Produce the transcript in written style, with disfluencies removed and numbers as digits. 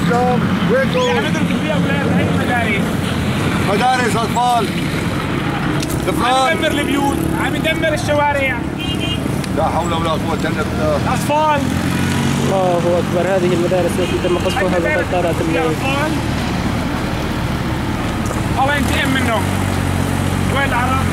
وينكم؟ وينكم؟ عم ندرس فيها اولاد هاي المدارس. مدارس اطفال. عم يدمر البيوت، عم يدمر الشوارع. لا حول ولا قوة الا بالله. الاطفال. الله اكبر، هذه المدارس التي تم قصفها بغارات الليل. الله ينتقم منهم. وين العراق؟